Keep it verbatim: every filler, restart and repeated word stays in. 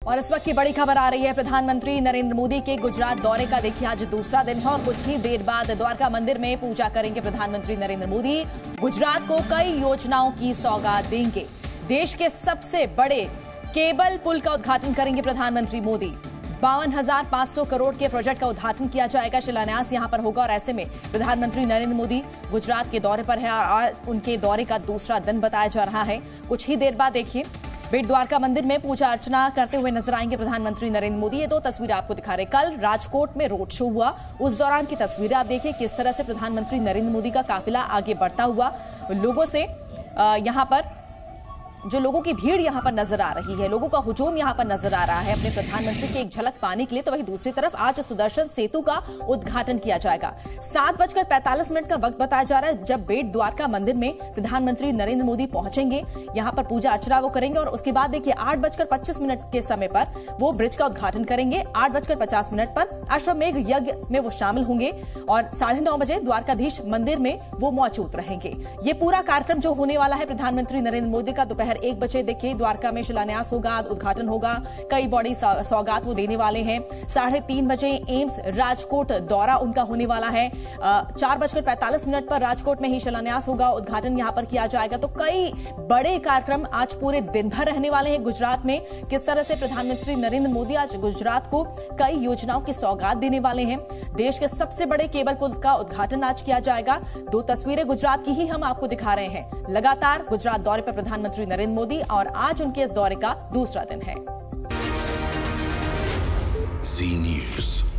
और इस वक्त की बड़ी खबर आ रही है। प्रधानमंत्री नरेंद्र मोदी के गुजरात दौरे का देखिए आज दूसरा दिन है और कुछ ही देर बाद द्वारका मंदिर में पूजा करेंगे प्रधानमंत्री नरेंद्र मोदी। गुजरात को कई योजनाओं की सौगात देंगे। देश के सबसे बड़े केबल पुल का उद्घाटन करेंगे प्रधानमंत्री मोदी। बावन हजार पांच सौ करोड़ के प्रोजेक्ट का उद्घाटन किया जाएगा, शिलान्यास यहां पर होगा। और ऐसे में प्रधानमंत्री नरेंद्र मोदी गुजरात के दौरे पर है और आज उनके दौरे का दूसरा दिन बताया जा रहा है। कुछ ही देर बाद देखिए बेट द्वारका मंदिर में पूजा अर्चना करते हुए नजर आएंगे प्रधानमंत्री नरेंद्र मोदी। ये दो तस्वीरें आपको दिखा रहे। कल राजकोट में रोड शो हुआ, उस दौरान की तस्वीरें आप देखिए किस तरह से प्रधानमंत्री नरेंद्र मोदी का काफिला आगे बढ़ता हुआ लोगों से यहां पर जो लोगों की भीड़ यहां पर नजर आ रही है, लोगों का हुजूम यहां पर नजर आ रहा है अपने प्रधानमंत्री की एक झलक पाने के लिए। तो वहीं दूसरी तरफ आज सुदर्शन सेतु का उद्घाटन किया जाएगा। सात बजकर पैंतालीस मिनट का वक्त बताया जा रहा है जब बेट द्वारका मंदिर में प्रधानमंत्री नरेंद्र मोदी पहुंचेंगे। यहां पर पूजा अर्चना वो करेंगे और उसके बाद देखिए आठ बजकर पच्चीस मिनट के समय पर वो ब्रिज का उद्घाटन करेंगे। आठ बजकर पचास मिनट पर अश्वमेघ यज्ञ में वो शामिल होंगे और साढ़े नौ बजे द्वारकाधीश मंदिर में वो मौजूद रहेंगे। ये पूरा कार्यक्रम जो होने वाला है प्रधानमंत्री नरेंद्र मोदी का दोपहर एक बजे देखिए द्वारका में शिलान्यास होगा, उद्घाटन होगा, कई बड़ी सौगात वो देने वाले हैं। साढ़े तीन बजे एम्स राजकोट दौरा उनका होने वाला है। चार बजकर पैंतालीस मिनट पर राजकोट में ही शिलान्यास होगा, उद्घाटन यहां पर किया जाएगा। तो कई बड़े कार्यक्रम आज पूरे दिन भर रहने वाले हैं गुजरात में। किस तरह से प्रधानमंत्री नरेंद्र मोदी आज गुजरात को कई योजनाओं की सौगात देने वाले हैं। देश के सबसे बड़े केबल पुल का उद्घाटन आज किया जाएगा। दो तस्वीरें गुजरात की ही हम आपको दिखा रहे हैं। लगातार गुजरात दौरे पर प्रधानमंत्री नरेंद्र मोदी और आज उनके इस दौरे का दूसरा दिन है। जी न्यूज़।